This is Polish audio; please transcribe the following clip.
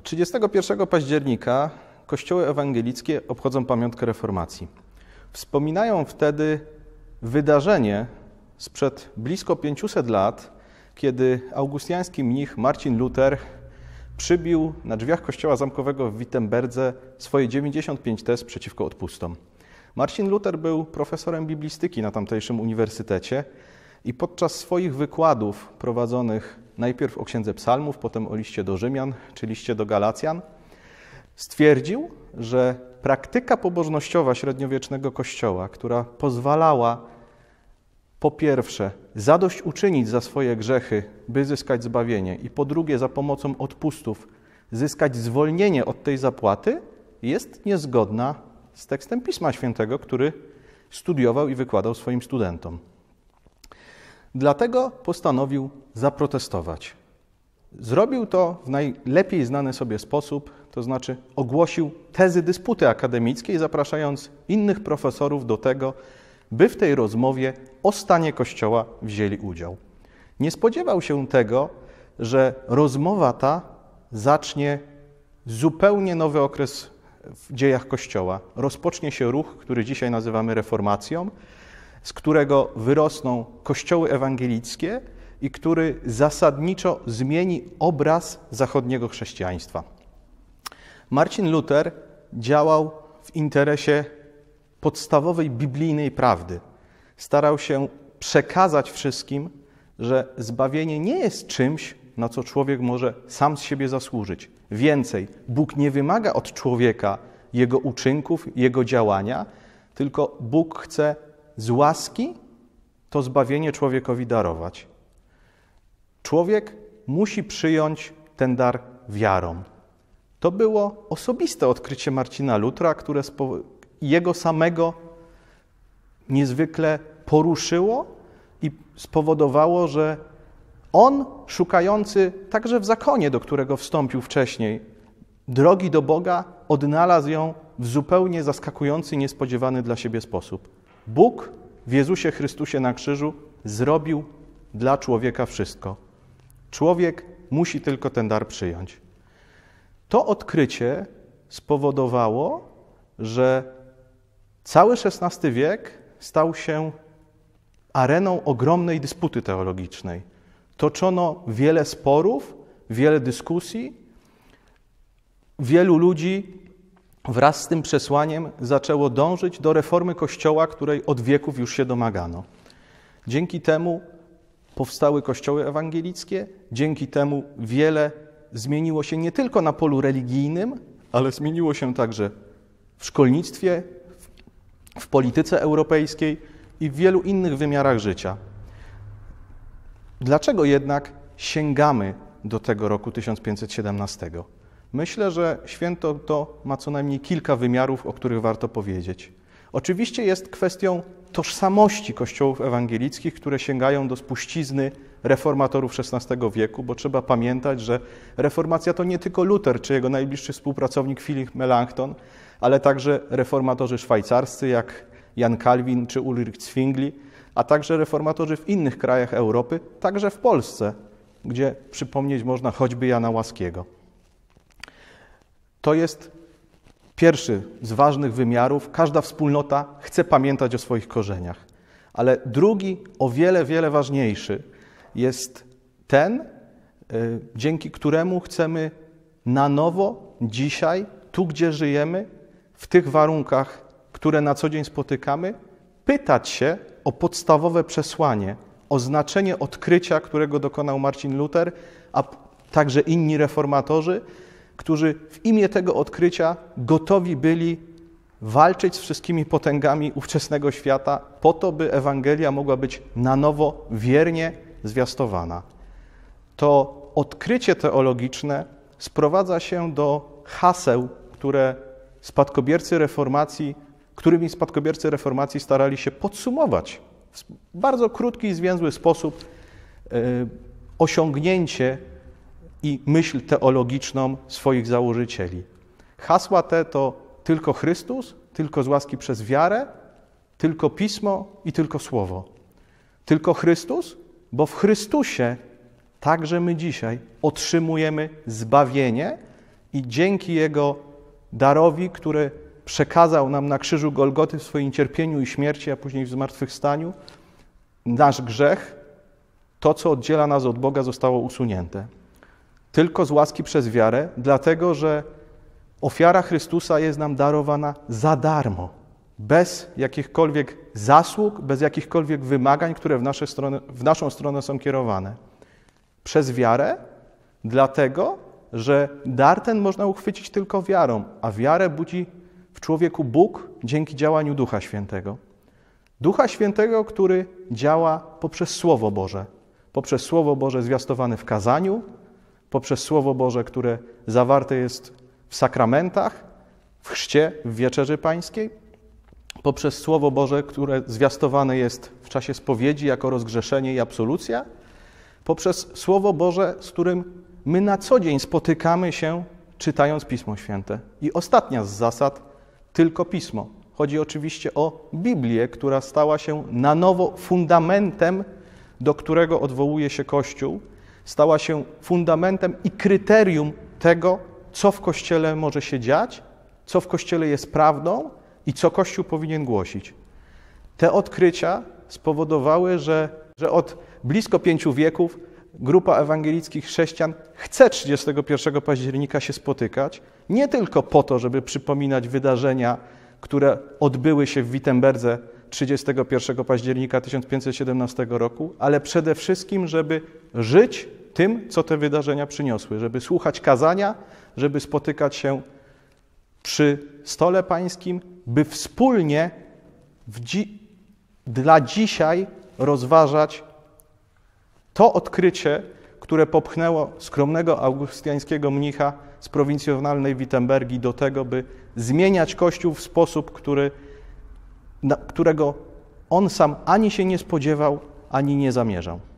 31 października kościoły ewangelickie obchodzą pamiątkę reformacji. Wspominają wtedy wydarzenie sprzed blisko 500 lat, kiedy augustiański mnich Marcin Luter przybił na drzwiach kościoła zamkowego w Wittenberdze swoje 95 tez przeciwko odpustom. Marcin Luter był profesorem biblistyki na tamtejszym uniwersytecie i podczas swoich wykładów prowadzonych najpierw o Księdze Psalmów, potem o liście do Rzymian czy liście do Galacjan, stwierdził, że praktyka pobożnościowa średniowiecznego Kościoła, która pozwalała po pierwsze zadośćuczynić za swoje grzechy, by zyskać zbawienie, i po drugie za pomocą odpustów zyskać zwolnienie od tej zapłaty, jest niezgodna z tekstem Pisma Świętego, który studiował i wykładał swoim studentom. Dlatego postanowił zaprotestować. Zrobił to w najlepiej znany sobie sposób, to znaczy ogłosił tezy dysputy akademickiej, zapraszając innych profesorów do tego, by w tej rozmowie o stanie Kościoła wzięli udział. Nie spodziewał się tego, że rozmowa ta zacznie zupełnie nowy okres w dziejach Kościoła. Rozpocznie się ruch, który dzisiaj nazywamy reformacją, z którego wyrosną kościoły ewangelickie i który zasadniczo zmieni obraz zachodniego chrześcijaństwa. Marcin Luter działał w interesie podstawowej biblijnej prawdy. Starał się przekazać wszystkim, że zbawienie nie jest czymś, na co człowiek może sam z siebie zasłużyć. Więcej, Bóg nie wymaga od człowieka jego uczynków, jego działania, tylko Bóg chce z łaski to zbawienie człowiekowi darować. Człowiek musi przyjąć ten dar wiarą. To było osobiste odkrycie Marcina Lutera, które jego samego niezwykle poruszyło i spowodowało, że on, szukający także w zakonie, do którego wstąpił wcześniej, drogi do Boga, odnalazł ją w zupełnie zaskakujący, niespodziewany dla siebie sposób. Bóg w Jezusie Chrystusie na krzyżu zrobił dla człowieka wszystko. Człowiek musi tylko ten dar przyjąć. To odkrycie spowodowało, że cały XVI wiek stał się areną ogromnej dysputy teologicznej. Toczono wiele sporów, wiele dyskusji. Wielu ludzi wraz z tym przesłaniem zaczęło dążyć do reformy Kościoła, której od wieków już się domagano. Dzięki temu powstały kościoły ewangelickie, dzięki temu wiele zmieniło się nie tylko na polu religijnym, ale zmieniło się także w szkolnictwie, w polityce europejskiej i w wielu innych wymiarach życia. Dlaczego jednak sięgamy do tego roku 1517? Myślę, że święto to ma co najmniej kilka wymiarów, o których warto powiedzieć. Oczywiście jest kwestią tożsamości kościołów ewangelickich, które sięgają do spuścizny reformatorów XVI wieku, bo trzeba pamiętać, że reformacja to nie tylko Luter czy jego najbliższy współpracownik Philipp Melanchthon, ale także reformatorzy szwajcarscy jak Jan Kalwin czy Ulrich Zwingli, a także reformatorzy w innych krajach Europy, także w Polsce, gdzie przypomnieć można choćby Jana Łaskiego. To jest pierwszy z ważnych wymiarów. Każda wspólnota chce pamiętać o swoich korzeniach. Ale drugi, o wiele, wiele ważniejszy, jest ten, dzięki któremu chcemy na nowo dzisiaj, tu gdzie żyjemy, w tych warunkach, które na co dzień spotykamy, pytać się o podstawowe przesłanie, o znaczenie odkrycia, którego dokonał Marcin Luter, a także inni reformatorzy, którzy w imię tego odkrycia gotowi byli walczyć z wszystkimi potęgami ówczesnego świata po to, by Ewangelia mogła być na nowo wiernie zwiastowana. To odkrycie teologiczne sprowadza się do haseł, którymi spadkobiercy reformacji starali się podsumować w bardzo krótki i zwięzły sposób osiągnięcie i myśl teologiczną swoich założycieli. Hasła te to tylko Chrystus, tylko z łaski przez wiarę, tylko Pismo i tylko Słowo. Tylko Chrystus, bo w Chrystusie także my dzisiaj otrzymujemy zbawienie i dzięki Jego darowi, który przekazał nam na krzyżu Golgoty w swoim cierpieniu i śmierci, a później w zmartwychwstaniu, nasz grzech, to, co oddziela nas od Boga, zostało usunięte. Tylko z łaski przez wiarę, dlatego że ofiara Chrystusa jest nam darowana za darmo, bez jakichkolwiek zasług, bez jakichkolwiek wymagań, które w naszą stronę są kierowane. Przez wiarę, dlatego że dar ten można uchwycić tylko wiarą, a wiarę budzi w człowieku Bóg dzięki działaniu Ducha Świętego. Ducha Świętego, który działa poprzez Słowo Boże zwiastowane w kazaniu, poprzez Słowo Boże, które zawarte jest w sakramentach, w chrzcie, w wieczerzy pańskiej, poprzez Słowo Boże, które zwiastowane jest w czasie spowiedzi jako rozgrzeszenie i absolucja, poprzez Słowo Boże, z którym my na co dzień spotykamy się, czytając Pismo Święte. I ostatnia z zasad, tylko Pismo. Chodzi oczywiście o Biblię, która stała się na nowo fundamentem, do którego odwołuje się Kościół, stała się fundamentem i kryterium tego, co w Kościele może się dziać, co w Kościele jest prawdą i co Kościół powinien głosić. Te odkrycia spowodowały, że od blisko 5 wieków grupa ewangelickich chrześcijan chce 31 października się spotykać, nie tylko po to, żeby przypominać wydarzenia, które odbyły się w Wittenberdze 31 października 1517 roku, ale przede wszystkim, żeby żyć tym, co te wydarzenia przyniosły, żeby słuchać kazania, żeby spotykać się przy stole pańskim, by wspólnie dla dzisiaj rozważać to odkrycie, które popchnęło skromnego augustiańskiego mnicha z prowincjonalnej Wittenbergii do tego, by zmieniać Kościół w sposób, którego on sam ani się nie spodziewał, ani nie zamierzał.